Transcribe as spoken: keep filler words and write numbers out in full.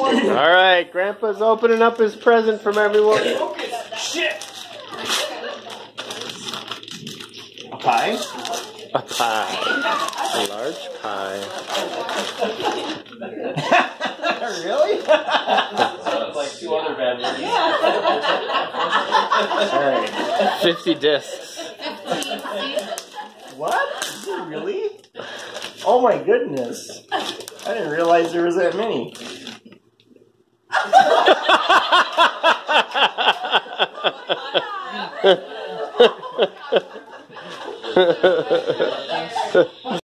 All right, Grandpa's opening up his present from everyone. Shit! A pie? A pie. A large pie. Really? Like two other bad movies. Alright. Fifty discs. What? Is it really? Oh my goodness. I didn't realize there was that many.